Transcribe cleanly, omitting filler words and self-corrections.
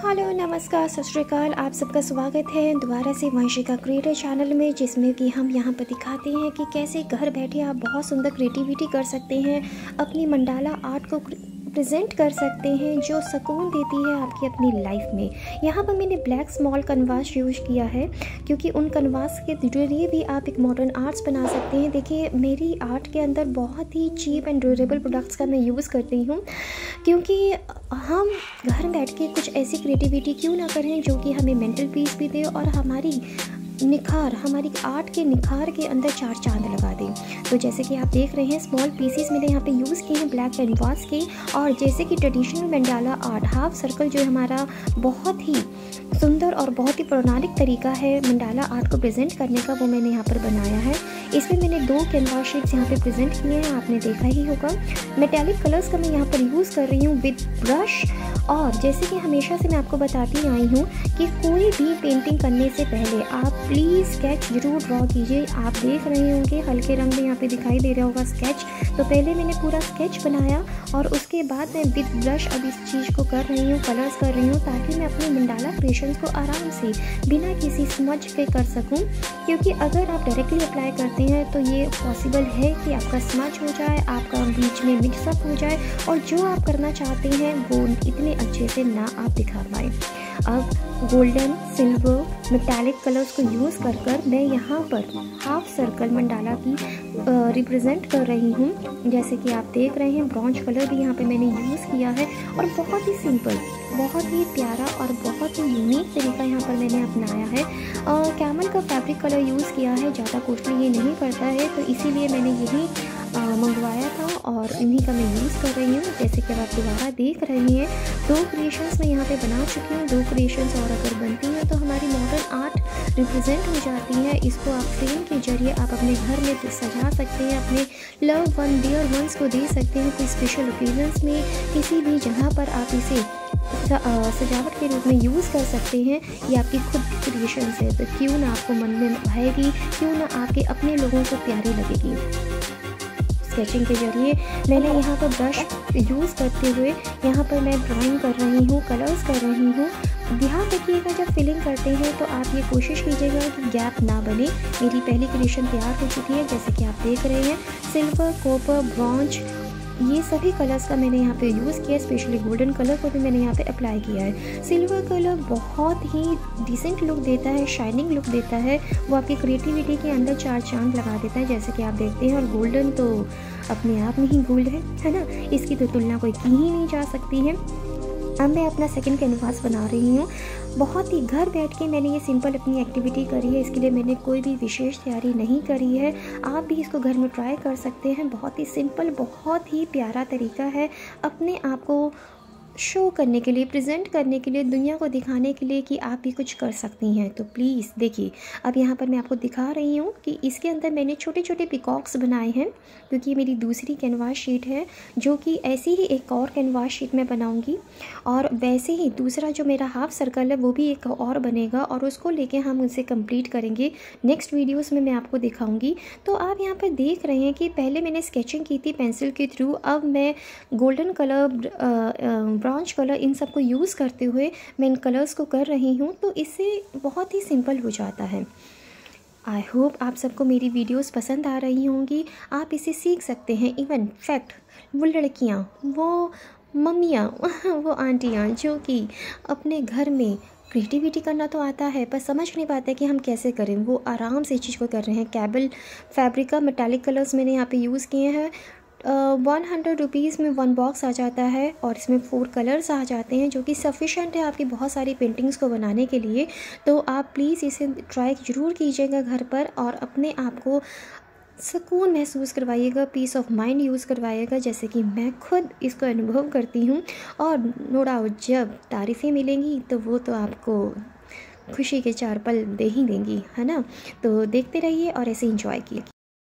Hello नमस्कार सत श्री अकाल। आप सबका स्वागत है दोबारा से वंशिका क्रिएटर चैनल में, जिसमें कि हम यहाँ पर दिखाते हैं कि कैसे घर बैठे आप बहुत सुंदर क्रिएटिविटी कर सकते हैं, अपनी मंडाला आर्ट को प्रेजेंट कर सकते हैं जो सुकून देती है आपकी अपनी लाइफ में। यहाँ पर मैंने ब्लैक स्मॉल कन्वास यूज़ किया है क्योंकि उन कन्वास के जरिए भी आप एक मॉडर्न आर्ट्स बना सकते हैं। देखिए, मेरी आर्ट के अंदर बहुत ही चीप एंड ड्यूरेबल प्रोडक्ट्स का मैं यूज़ करती हूँ, क्योंकि हम घर बैठ के कुछ ऐसी क्रिएटिविटी क्यों ना करें जो कि हमें मेंटल पीस भी दे और हमारी आर्ट के निखार के अंदर चार चांद लगा दें। तो जैसे कि आप देख रहे हैं, स्मॉल पीसीस मैंने यहाँ पे यूज़ किए हैं ब्लैक कैनवास के। और जैसे कि traditional mandala art half circle जो हमारा बहुत ही सुंदर और बहुत ही पौराणिक तरीका है मंडाला आर्ट को प्रेजेंट करने का, वो मैंने यहाँ पर बनाया है। इसमें मैंने 2 कैनवास शीट्स यहाँ पे प्रेजेंट किए हैं, आपने देखा ही होगा। मेटालिक कलर्स का मैं यहाँ पर यूज़ कर रही हूँ विद ब्रश। और जैसे कि हमेशा से मैं आपको बताती आई हूँ कि कोई भी पेंटिंग करने से पहले आप प्लीज़ स्केच जरूर ड्रॉ कीजिए। आप देख रहे होंगे हल्के रंग में यहाँ पे दिखाई दे रहा होगा स्केच। तो पहले मैंने पूरा स्केच बनाया और उसके बाद मैं विद ब्रश अब इस चीज़ को कर रही हूँ, कलर्स कर रही हूँ, ताकि मैं अपने मंडाला क्रिएशंस को आराम से बिना किसी स्मज के कर सकूँ। क्योंकि अगर आप डायरेक्टली अप्लाई करते हैं तो ये पॉसिबल है कि आपका स्मज हो जाए, आपका बीच में मिक्सअप हो जाए और जो आप करना चाहते हैं वो इतने अच्छे से ना आप दिखा पाए। अब गोल्डन, सिल्वर, मेटालिक कलर्स को यूज़ कर मैं यहाँ पर हाफ सर्कल मंडाला की रिप्रेजेंट कर रही हूँ। जैसे कि आप देख रहे हैं, ब्रॉन्ज कलर भी यहाँ पे मैंने यूज़ किया है और बहुत ही सिंपल, बहुत ही प्यारा और बहुत ही यूनिक तरीका यहाँ पर मैंने अपनाया है। कैमल का फैब्रिक कलर यूज़ किया है, ज़्यादा कॉस्टली ये नहीं पड़ता है, तो इसीलिए मैंने यही मंगवाया था और इन्हीं का मैं यूज़ कर रही हूँ। जैसे कि आप दोबारा देख रहे हैं, 2 क्रिएशंस मैं यहाँ पे बना चुकी हूँ। 2 क्रिएशंस और अगर बनती हैं तो हमारी मॉडर्न आर्ट रिप्रेजेंट हो जाती है। इसको आप फ्रेम के जरिए आप अपने घर में सजा सकते हैं, अपने लव वन, डियर वंस को दे सकते हैं। कोई स्पेशल ओकेजन्स में किसी भी जगह पर आप इसे सजावट के रूप में यूज़ कर सकते हैं। ये आपकी खुद की क्रिएशंस है, तो क्यों ना आपको मन में भाएगी, क्यों ना आपके अपने लोगों को प्यारी लगेगी। स्केचिंग के जरिए मैंने यहाँ पर ब्रश यूज़ करते हुए यहाँ पर मैं ड्राइंग कर रही हूँ, कलर्स कर रही हूँ। ध्यान रखिएगा जब फिलिंग करते हैं तो आप ये कोशिश कीजिएगा कि गैप ना बने। मेरी पहली क्रिएशन तैयार हो चुकी है, जैसे कि आप देख रहे हैं। सिल्वर, कॉपर, ब्रॉन्ज, ये सभी कलर्स का मैंने यहाँ पे यूज़ किया। स्पेशली गोल्डन कलर को भी मैंने यहाँ पे अप्लाई किया है। सिल्वर कलर बहुत ही डिसेंट लुक देता है, शाइनिंग लुक देता है, वो आपकी क्रिएटिविटी के अंदर चार चांद लगा देता है, जैसे कि आप देखते हैं। और गोल्डन तो अपने आप में ही गोल्ड है ना, इसकी तो तुलना कोई की ही नहीं जा सकती है। अब मैं अपना सेकंड कैनवास बना रही हूँ। बहुत ही घर बैठ के मैंने ये सिंपल अपनी एक्टिविटी करी है, इसके लिए मैंने कोई भी विशेष तैयारी नहीं करी है। आप भी इसको घर में ट्राई कर सकते हैं। बहुत ही सिंपल, बहुत ही प्यारा तरीका है अपने आप को शो करने के लिए, प्रेजेंट करने के लिए, दुनिया को दिखाने के लिए कि आप भी कुछ कर सकती हैं। तो प्लीज़ देखिए, अब यहाँ पर मैं आपको दिखा रही हूँ कि इसके अंदर मैंने छोटे छोटे पिकॉक्स बनाए हैं, क्योंकि ये मेरी दूसरी कैनवास शीट है, जो कि ऐसी ही एक और कैनवास शीट में बनाऊँगी। और वैसे ही दूसरा जो मेरा हाफ सर्कल है वो भी एक और बनेगा और उसको लेके हम उसे कंप्लीट करेंगे। नेक्स्ट वीडियोज़ में मैं आपको दिखाऊँगी। तो आप यहाँ पर देख रहे हैं कि पहले मैंने स्केचिंग की थी पेंसिल के थ्रू, अब मैं गोल्डन कलर, ब्रॉन्ज कलर, इन सब को यूज़ करते हुए मैं इन कलर्स को कर रही हूँ। तो इससे बहुत ही सिंपल हो जाता है। आई होप आप सबको मेरी वीडियोस पसंद आ रही होंगी, आप इसे सीख सकते हैं। इवन फैक्ट वो लड़कियाँ, वो मम्मियाँ वो आंटियाँ जो कि अपने घर में क्रिएटिविटी करना तो आता है पर समझ नहीं पाते कि हम कैसे करें, वो आराम से इस चीज़ को कर रहे हैं। कैबल फैब्रिक का मेटालिक कलर्स मैंने यहाँ पे यूज़ किए हैं। 100 रुपीज़ में 1 बॉक्स आ जाता है और इसमें 4 कलर्स आ जाते हैं, जो कि सफिशेंट है आपकी बहुत सारी पेंटिंग्स को बनाने के लिए। तो आप प्लीज़ इसे ट्राई ज़रूर कीजिएगा घर पर और अपने आप को सुकून महसूस करवाइएगा, पीस ऑफ माइंड यूज़ करवाइएगा, जैसे कि मैं खुद इसको अनुभव करती हूँ। और नो डाउट जब तारीफ़ें मिलेंगी तो वो तो आपको खुशी के 4 पल दे ही देंगी, है ना। तो देखते रहिए और ऐसे इंजॉय कीजिए।